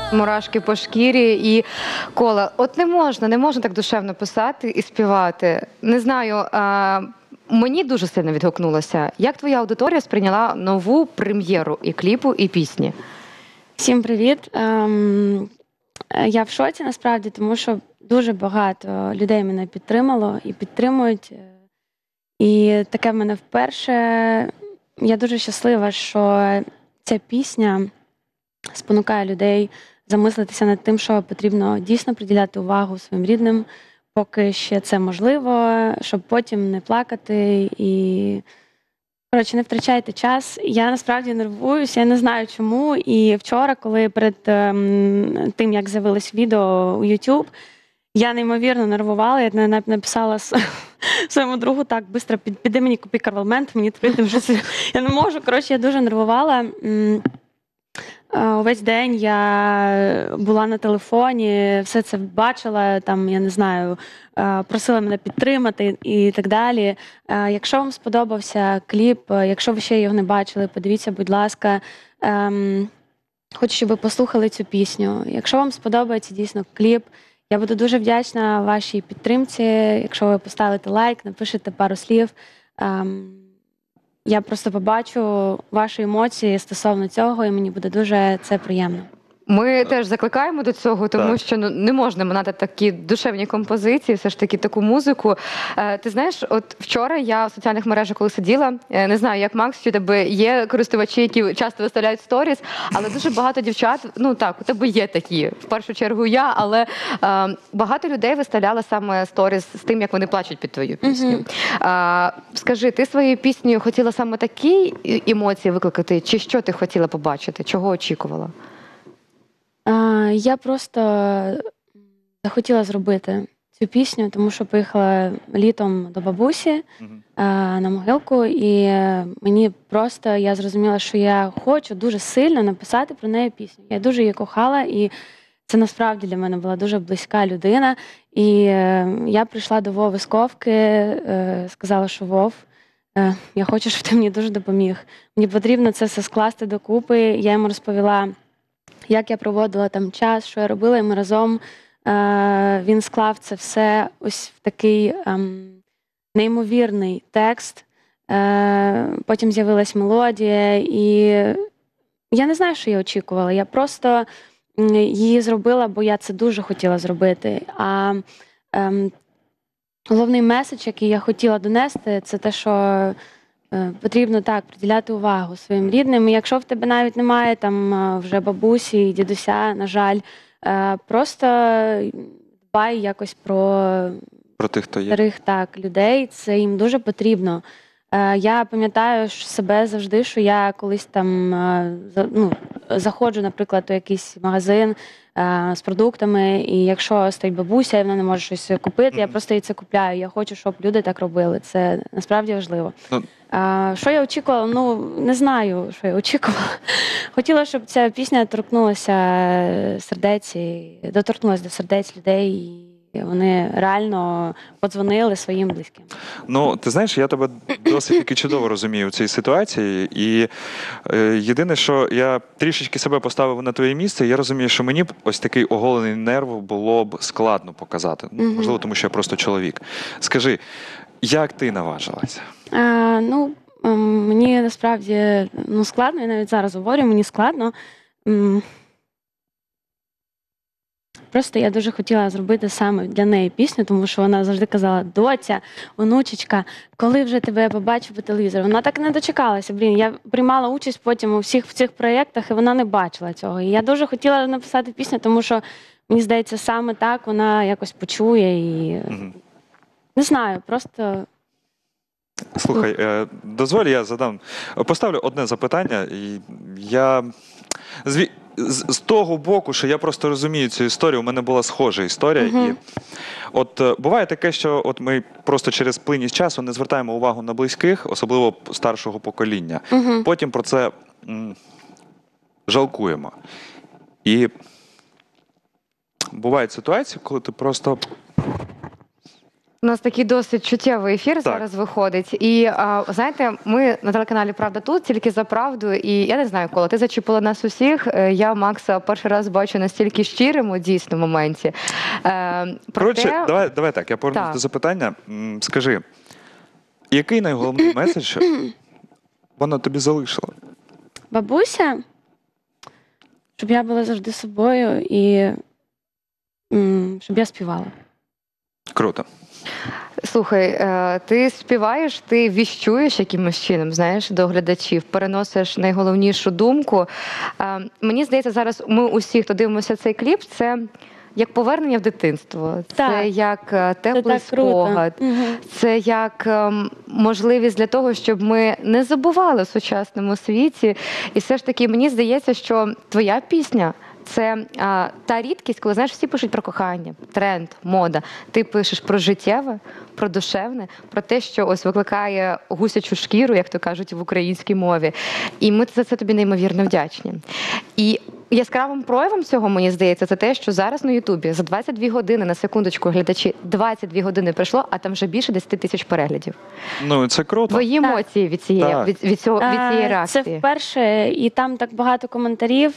Мурашки по шкірі і кола. От не можна так душевно писати і співати. Не знаю, мені дуже сильно відгукнулося. Як твоя аудиторія сприйняла нову прем'єру і кліпу, і пісні? Всім привіт! Я в шоці насправді, тому що дуже багато людей мене підтримало і підтримують. І таке в мене вперше. Я дуже щаслива, що ця пісня спонукає людей замислитися над тим, що потрібно дійсно приділяти увагу своїм рідним, поки ще це можливо, щоб потім не плакати і, коротше, не втрачайте час. Я насправді нервуюся, я не знаю чому. І вчора, коли перед тим, як з'явилось відео у YouTube, я неймовірно нервувала, я навіть написала своєму другу: так, швидко, піди мені купи карвалмент, мені тепер вже я не можу. Коротше, я дуже нервувала. Увесь день я була на телефоні, все це бачила, там, я не знаю, просила мене підтримати і так далі. Якщо вам сподобався кліп, якщо ви ще його не бачили, подивіться, будь ласка. Хочу, щоб ви послухали цю пісню. Якщо вам сподобається дійсно кліп, я буду дуже вдячна вашій підтримці. Якщо ви поставите лайк, напишете пару слів. Я просто побачу ваші емоції стосовно цього, і мені буде дуже це приємно. Ми теж закликаємо до цього, тому що не можна минати такі душевні композиції, все ж таки таку музику. Ти знаєш, от вчора я в соціальних мережах, коли сиділа, не знаю, як Макс, чи у тебе є користувачі, які часто виставляють сторіс, але дуже багато дівчат, ну так, у тебе є такі, в першу чергу я, але багато людей виставляли саме сторіс з тим, як вони плачуть під твою пісню. Скажи, ти своєю піснею хотіла саме такі емоції викликати, чи що ти хотіла побачити, чого очікувала? Я просто захотіла зробити цю пісню, тому що поїхала літом до бабусі на могилку, і мені просто, я зрозуміла, що я хочу дуже сильно написати про неї пісню. Я дуже її кохала, і це насправді для мене була дуже близька людина. І я прийшла до Вови Сковки, сказала, що Вов, я хочу, щоб ти мені дуже допоміг. Мені потрібно це все скласти докупи. Я йому розповіла, як я проводила там час, що я робила, і ми разом він склав це все ось в такий неймовірний текст. Потім з'явилась мелодія, і я не знаю, що я очікувала. Я просто її зробила, бо я це дуже хотіла зробити. А головний меседж, який я хотіла донести, це те, що потрібно так приділяти увагу своїм рідним. І якщо в тебе навіть немає там вже бабусі і дідуся, на жаль, просто дбай якось про тих, хто є. Старих так, людей. Це їм дуже потрібно. Я пам'ятаю себе завжди, що я колись там заходжу, наприклад, у якийсь магазин з продуктами, і якщо стоїть бабуся, і вона не може щось купити, я просто їй це купляю. Я хочу, щоб люди так робили. Це насправді важливо. Що я очікувала? Ну, не знаю, що я очікувала. Хотіла, щоб ця пісня доторкнулася до сердець людей, і вони реально подзвонили своїм близьким. Ну, ти знаєш, я тебе досить таки чудово розумію в цій ситуації. І єдине, що я трішечки себе поставив на твоє місце, я розумію, що мені б ось такий оголений нерв було б складно показати. Можливо, тому що я просто чоловік. Скажи, як ти наважилася? Мені насправді складно, я навіть зараз говорю, мені складно. Просто я дуже хотіла зробити саме для неї пісню, тому що вона завжди казала: доця, онучечка, коли вже тебе я побачу по телевізору? Вона так не дочекалася. Я приймала участь потім у всіх в цих проєктах, і вона не бачила цього. І я дуже хотіла написати пісню, тому що, мені здається, саме так вона якось почує і... Не знаю, просто... Слухай, дозволь, я поставлю одне запитання. Я з того боку, що я просто розумію цю історію, у мене була схожа історія. І от буває таке, що от ми просто через плинність часу не звертаємо увагу на близьких, особливо старшого покоління. Потім про це жалкуємо. І бувають ситуації, коли ти просто У нас такий досить чуттєвий ефір зараз виходить. І знаєте, ми на телеканалі Правда тут тільки за правду. І я не знаю, коли ти зачепила нас усіх. Я Макса перший раз бачу настільки щирим у дійсно моменті. Коротше, давай так, я повернусь до запитання. Скажи, який найголовніший меседж вона тобі залишила? Бабуся, щоб я була завжди собою і щоб я співала. Круто. Слухай, ти співаєш, ти віщуєш якимось чином, знаєш, до глядачів, переносиш найголовнішу думку. Мені здається, зараз ми усі, хто дивимося цей кліп, це як повернення в дитинство, це як теплий спогад, це як можливість для того, щоб ми не забували в сучасному світі. І все ж таки, мені здається, що твоя пісня – це та рідкість, коли, знаєш, всі пишуть про кохання, тренд, мода. Ти пишеш про життєве, про душевне, про те, що ось викликає гусячу шкіру, як то кажуть в українській мові. І ми за це тобі неймовірно вдячні. І яскравим проявом цього, мені здається, це те, що зараз на Ютубі за 22 години, на секундочку, глядачі, 22 години пройшло, а там вже більше 10 тисяч переглядів. Ну, це круто. Твої емоції від цієї реакції? Це вперше, і там так багато коментарів.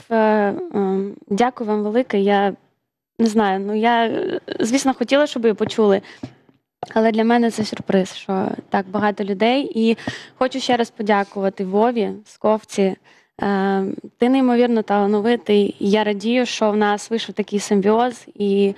Дякую вам велике. Я не знаю, ну я, звісно, хотіла, щоб її почули. Але для мене це сюрприз, що так багато людей. І хочу ще раз подякувати Вові, Сковці. Ти неймовірно талановитий. Я радію, що в нас вийшов такий симбіоз. І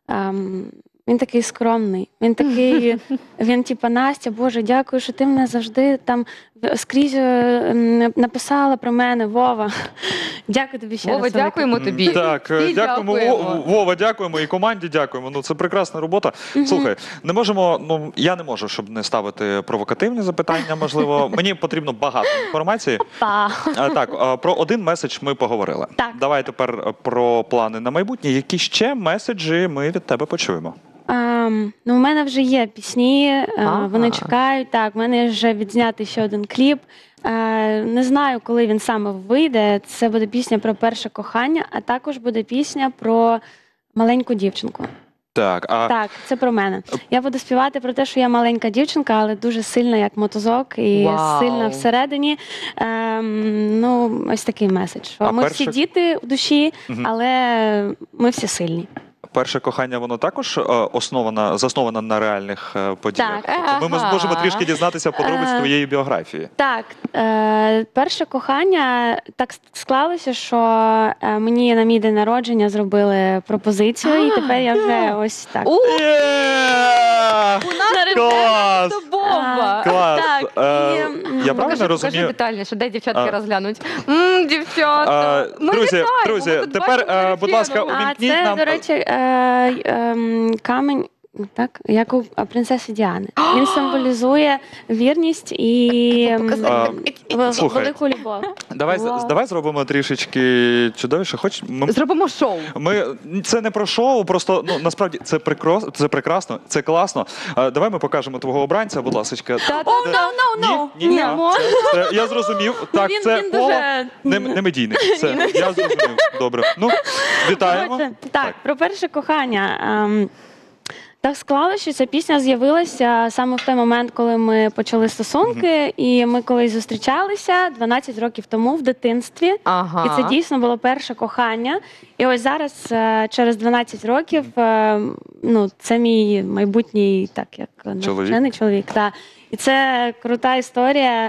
він такий скромний. Він такий, він типа, Настя, Боже, дякую, що ти мене завжди там скрізь написала про мене, Вова. Дякую тобі ще раз. Вова, дякуємо тобі. Так, дякуємо. Вова, дякуємо і команді дякуємо. Ну, це прекрасна робота. Слухай, не можемо, ну, я не можу, щоб не ставити провокативні запитання, можливо. Мені потрібно багато інформації. Так, про один меседж ми поговорили. Так. Давай тепер про плани на майбутнє. Які ще меседжі ми від тебе почуємо? Ну, у мене вже є пісні, вони чекають. Так, в мене вже відзнятий ще один кліп. Не знаю, коли він саме вийде. Це буде пісня про перше кохання, а також буде пісня про маленьку дівчинку. Так, це про мене. Я буду співати про те, що я маленька дівчинка, але дуже сильна, як мотузок, і сильна всередині. Ну, ось такий меседж. Ми всі діти в душі, але ми всі сильні. Перше кохання, воно також засновано на реальних подіях? Так. Ми зможемо трішки дізнатися подробиць твоєї біографії. Так. Перше кохання так склалося, що мені на мій день народження зробили пропозицію, і тепер я вже ось так. Клас! Клас! Я правильно розумію? Покажи детальніше, дай дівчатки розглянуть. Дівчата! Друзі, тепер, будь ласка, увімкніть нам... Це, до речі, камінь, так, як у принцеси Діани. Він символізує вірність і велику любов. Давай зробимо трішечки чудовіше. Зробимо шоу. Це не про шоу, просто, ну, насправді, це прекрасно, це класно. Давай ми покажемо твого обранця, будь ласка. Ні, я зрозумів. Так, це коло не медійне. Це, я зрозумів. Добре. Ну, вітаємо. Так, про перше кохання. Так склалося, що ця пісня з'явилася саме в той момент, коли ми почали стосунки, і ми колись зустрічалися 12 років тому в дитинстві. І це дійсно було перше кохання. І ось зараз, через 12 років, ну, це мій майбутній, так, як навчений чоловік. Так. І це крута історія.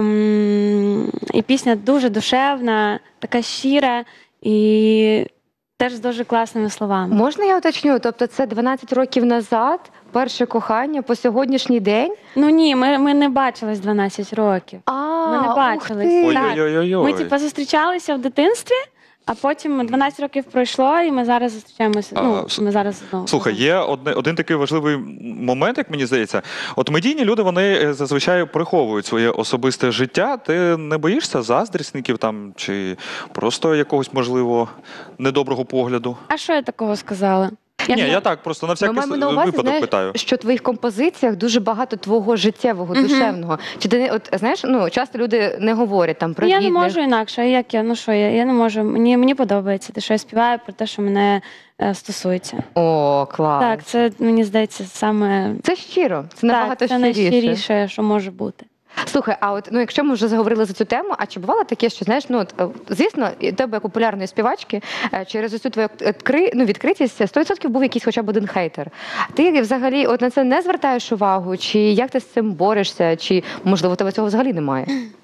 І пісня дуже душевна, така щира і теж з дуже класними словами. Можна я уточню? Тобто це 12 років назад, перше кохання по сьогоднішній день? Ну ні, ми не бачились 12 років. Ми не бачились. Ми типу зустрічалися в дитинстві, а потім 12 років пройшло, і ми зараз зустрічаємося. Ну, ми зараз знову. Слухай, є один такий важливий момент, як мені здається. От медійні люди, вони зазвичай приховують своє особисте життя. Ти не боїшся заздрісників там чи просто якогось, можливо, недоброго погляду? А що я такого сказала? Ні, я так просто на Ми всякий маємо на увазі, випадок знаєш, питаю. що в твоїх композиціях дуже багато твого життєвого, душевного. Чи ти, от, знаєш, ну, часто люди не говорять там про Я не рідних. можу інакше. А як я? Ну що, я не можу. Мені подобається те, що я співаю про те, що мене стосується. О, клас. Так, це, мені здається, саме Це щиро, це набагато так, це щиріше. найщиріше, що може бути. Слухай, а от ну якщо ми вже заговорили за цю тему, а чи бувало таке, що знаєш, ну от, звісно, і тебе як популярної співачки через усю твою відкритість 100% був якийсь хоча б один хейтер. Ти взагалі от на це не звертаєш увагу? Чи як ти з цим борешся? Чи можливо у тебе цього взагалі немає?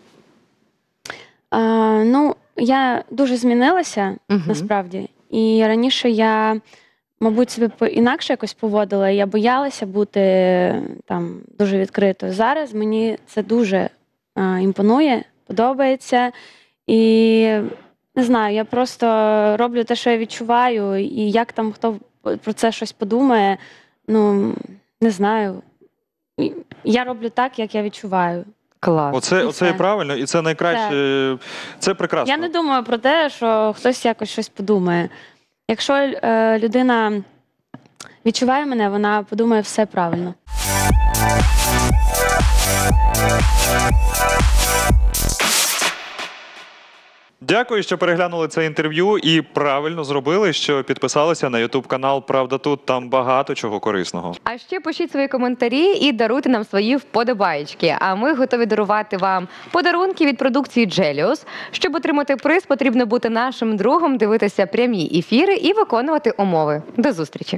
Ну, я дуже змінилася насправді. І раніше я, мабуть, себе інакше якось поводила. Я боялася бути там дуже відкритою. Зараз мені це дуже імпонує, подобається. І не знаю, я просто роблю те, що я відчуваю, і як там хто про це щось подумає, ну не знаю. Я роблю так, як я відчуваю. Клас. Оце і правильно, і це найкраще, це прекрасно. Я не думаю про те, що хтось якось щось подумає. Якщо людина відчуває мене, вона подумає все правильно. Дякую, що переглянули це інтерв'ю і правильно зробили, що підписалися на YouTube канал Правда тут, там багато чого корисного. А ще пишіть свої коментарі і даруйте нам свої вподобаєчки. А ми готові дарувати вам подарунки від продукції Gelius. Щоб отримати приз, потрібно бути нашим другом, дивитися прямі ефіри і виконувати умови. До зустрічі!